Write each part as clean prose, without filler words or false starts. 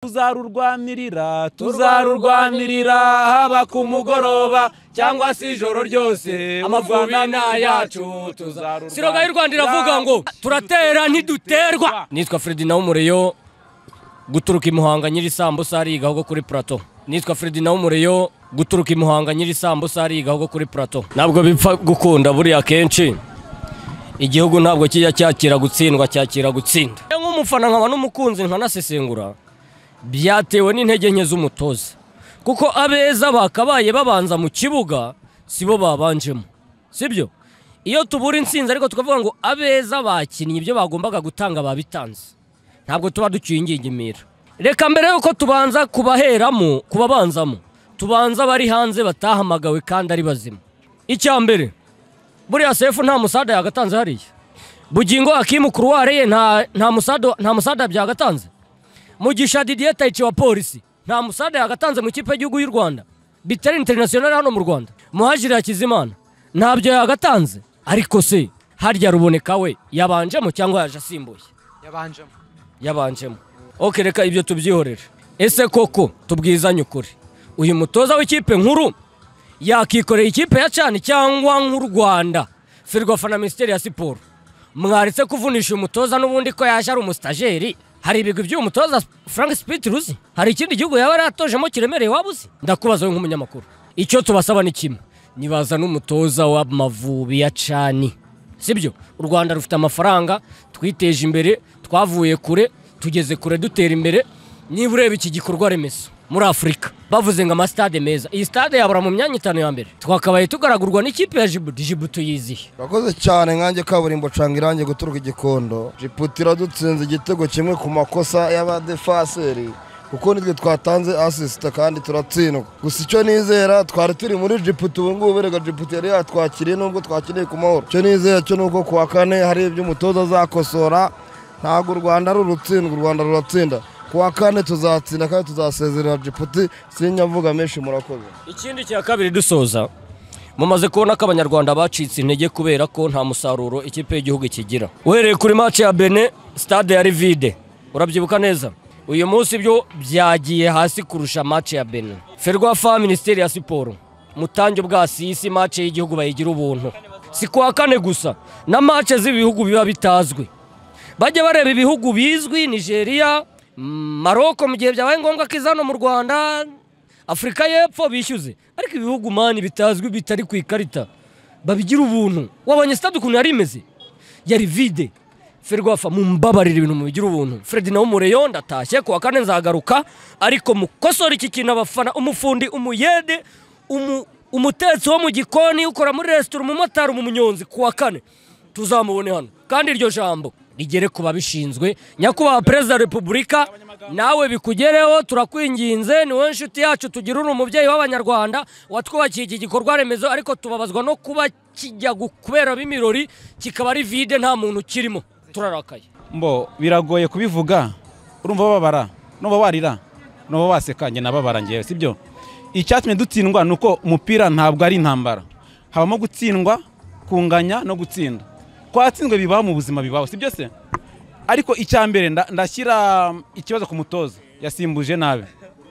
tuzarurwanirira haba ku mugoroba cyangwa se ijoro ryose amavubi yacu tuzarurwanirira. Siroga y'u Rwanda iravuga ngo turatera ntiduterwa. Nitwa Ferdinand Umureyo guturuka imuhanga nyiri sambusa ari gaho kuri plateau. Nitwa Ferdinand Umureyo guturuka imuhanga nyiri sambusa ari gaho kuri plateau. Ntabwo bipfa gukunda buriya kenshi igihugu ntabwo kijya cyakira gutsindwa cyakira gutsinda. Nk'umufana nkaba n'umukunzi nkanasesengura byatewe n'intege nke z'umutoza, kuko abeza bakabaye babanza mu kibuga sibo babanjemo, sibyo? Iyo tubura intsinzi ariko tukavuga ngo abeza bakinnye ibyo bagombaga gutanga babitanze, ntabwo tuba ducyingingimira. Reka mbere yuko tubanza kubaheramo kubabanzamo tubanza bari hanze batahamagawe kandi ari bazima. Icya mbere buriya Sefu nta musada yagatanze hariya. Bugingo Hakimu Kuruware ye nta musada byagatanze. Mugisha Didier Taichi wa polisi nta musada yagatanze mu kipe y'igihugu y'u Rwanda bitari international hano mu Rwanda. Muhajiri Hakizimana ntabyo yagatanze, ariko se harya Ruboneka we yabanjemo cyangwa yaje asimbuye? Yabanjemo. Okay, reka ibyo tubyihorere. Ese koko tubwizanye ukuri, uyu mutoza w'ikipe nkuru yakikoreye ikipe ya Cani cyangwa nk'u Rwanda Ferwafa na Ministeri ya Siporo mwaritse kuvunisha umutoza n'ubundi ko yaje ari umustajeri? Hari ibigwi by'umutoza Frank Spitruzi? Hari ikindi gihugu yaba yaratojemo kiremereye wabuze? Ndakubaza we nk'umunyamakuru, icyo tubasaba ni kimwe, nibaza n'umutoza w'Amavubi ya Cani, sibyo? U Rwanda rufite amafaranga, twiteje imbere, twavuye kure, tugeze kure dutera imbere. Niba ureba iki gikorwa remezo muri Afrika bavuze ngo amastade meza, iyi stade yabura mu myanya 5 ya mbere, twakabaye tugaragurwa n'ikipe ya Djibouti yizihe. Bakoze cyane nkanjye kaburimbo canga irange guturuka igikondo. Djibouti iradutsinze igitego kimwe ku makosa y'abadefaseri, kuko nitwe twatanze assist kandi turatsindwa. Gusa icyo nizera twari turi muri Djibouti, ubu ngubu berega Djibouti yari yatwakiriye nubwo twakiriye ku mahoro. Icyo nizera cyo nuko kuwa kane hari ibyo umutoza azakosora, ntabwo u Rwanda rurutsindwa, u Rwanda ruratsinda. Kuwa kane tuzatsinda kandi tuzasezerera Djibouti. Sinyavuga menshi, murakoze. Ikindi cya kabiri dusoza, mumaze kubona ko abanyarwanda bacitse intege kubera ko nta musaruro ikipe y'igihugu ikigira. Uhereye kuri match ya Benin, stade yari vide, urabyibuka neza. Uyu munsi byo byagiye hasi kurusha match ya Benin. Ferwafa Ministeri ya Siporo mutange bwasisi match y'igihugu bayigira ubuntu. Si kuwa kane gusa, na match z'ibihugu biba bitazwe bajye bareba ibihugu bizwi, Nigeria, Maroko mu gihe byabaye ngombwa kizano mu Rwanda, Afrika y'Epfo bishyuze, ariko ibihugu mani bitazwi bitari ku ikarita babigira ubuntu. Wabonye stade ukuntu yari imeze, yari vide. Ferwafa mumbabarira ibintu mubigira ubuntu. Ferdinand Umureyo ndatashye kuwa kane nzagaruka, ariko mukosora iki kintu abafana, umufundi, umuyede, umutetsi wo mu gikoni, ukora muri restaurant, umumotari, umunyonzi, kuwa kane tuzamubone hano, kandi iryo jambo rigere kuba bishinzwe. Nyakubahwa Perezida wa Repubulika, nawe bikugereho, turakwinginze, ni wowe nshuti yacu, tugira umubyeyi w'abanyarwanda watwubakiye iki gikorwa remezo, ariko tubabazwa no kuba kijya kubera bimirori kikaba ari vide nta muntu kirimo. Turarakaye. Mbo biragoye kubivuga, urumva babara, no warira, no wasekanye nababara ngiye, sibyo? Icyatumye dutsindwa nuko umupira ntabwo ari intambara, habamo gutsindwa, kunganya no gutsinda. Twatsinzwe bibaho mu buzima bibaho, sibyo se? Ariko icyambere ndashyira ikibazo ku mutoza, yasimbuje nabi.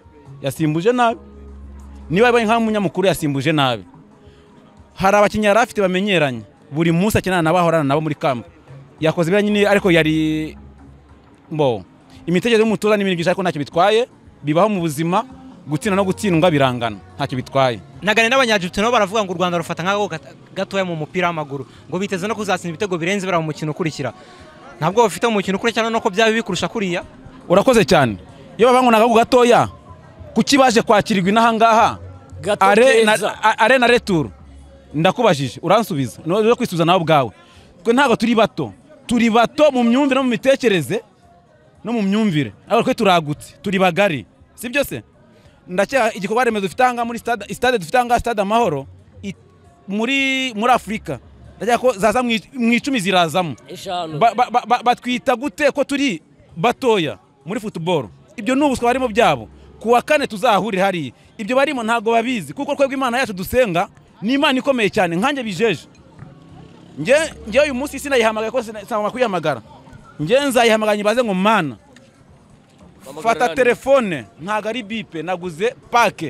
Niba yabaye nka munyamakuru yasimbuje nabi. Hari abakinnyi yarafite bamenyeranye, buri munsi akenana nabahorana nabo muri kamp. Yakoze biranyine, ariko yari mbo imitekerezo y'umutoza n'ibintu ariko ntacyo bitwaye, bibaho mu buzima, gutsinda no gutsindwa birangana, ntacyo bitwaye. Nagane n'abanyagihugu nabo baravuga ngo u Rwanda rufata nk'aho gatoya mu mupira w'amaguru, ngo biteze no kuzatsinda ibitego birenze bara mu mukino ukurikira. Ntabwo bafite mu mukino ukurikira no ko byaba bikurusha kuriya. Urakoze cyane. Iyo babangonaga ku gatoya kuki baje kwakirirwa inahangaha are na retour, ndakubajije uransubiza no kwisubiza nawe bwawe. Twe ntabwo turi bato mu myumvire no mu mitekerereze no mu myumvire, ariko twe turagutse, turi bagari, sibyo se? Ndacya igikorwa remezo dufitanga muri stade dufitanga stade Amahoro muri Afrika, ndacya ko zaza mu 10 zirazamo. Batwita gute ko turi batoya muri football? Ibyo n'ubuswa barimo byabo. Kuwa kane tuzahurira hari ibyo barimo ntago babizi, kuko twebwe Imana yacu dusenga ni Imana ikomeye cyane. Nkanjye bijeje nge uyu munsi sinayihamagaye ko sama kwiyamagara, nge nzayihamaganye baze ngo Mana fata telefone ntago ari bipe naguze pake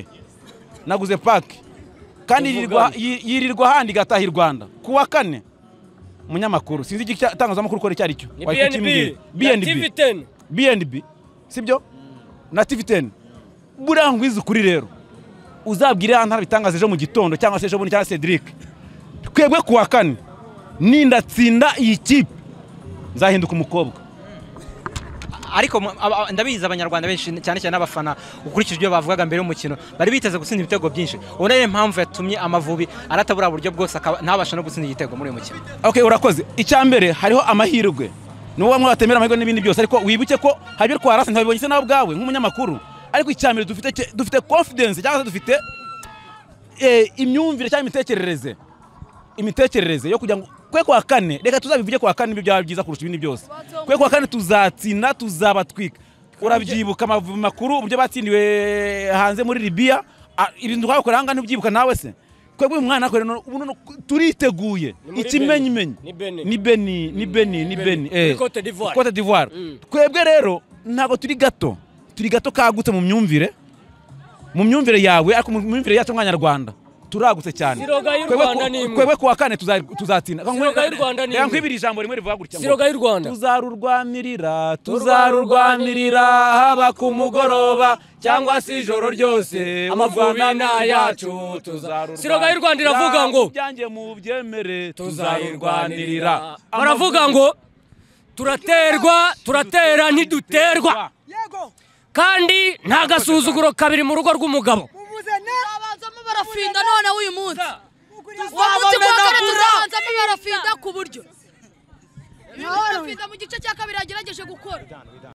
kandi yirirwa handi gataha i Rwanda kuwa kane munyamakuru sinzi igitangazamakuru ko cyari cyo BNB sibyo na TV10 burangwiza kuri rero uzabwire hano bitangaza ejo mu gitondo cyangwa se ejo bundi cyangwa Cedric twebwe kuwa kane nindatsinda iyi kipe nzahinduka umukobwa ariko ndabizi abanyarwanda benshi cyane cyane abafana ukurikije ibyo bavugaga mbere y'umukino bari biteze gutsinda ibitego byinshi ubona rero impamvu yatumye Amavubi aratabura buryo bwose ntabasha no gutsinda igitego muri uyu mukino. Okay, urakoze. Icyambere hariho amahirwe nuwo bamwe batemera amahirwe n'ibindi byose ariko wibuke ko habyo twarase ntabibonye se nawe bwawe nk'umunyamakuru ariko icyambere dufite confidence cyangwa dufite imyumvire cyangwa imitekerereze yo kujya kwe kwa kane reka tuzabivuge kwa kane ibyo byaba byiza kurusha ibindi byose kwe kwa kane tuzatsinda tuzabatwika urabyibuka Amavubi makuru uburyo batsindiwe hanze muri Libya ibintu twakora hanga ntibyibuka nawe se kwebwe umwana akore turiteguye ikimenyimenyi ni Beni Cote d'Ivoire kwebwe rero ntago turi gato kagutse mu myumvire yawe ariko mu myumvire yacu mwanyarwanda turagutse cyane kwebwe kuwa kane tuzatina yankwibira ijambo rimwe rivuga gutya tuzarurwanirira haba ku mugoroba cyangwa se ijoro ryose Amavubi na yacu Siroga y'u Rwanda iravuga ngo byanjye mu byemere tuzayirwanirira baravuga ngo turatera ntiduterwa kandi nta gasuzuguro kabiri mu rugo rw'umugabo tuzabanzamo barafinda none uyu munsi uwo munsi kwa kane tuzabanzamo barafinda ku buryo barafinda mu gice cya kabiri yagerageje gukora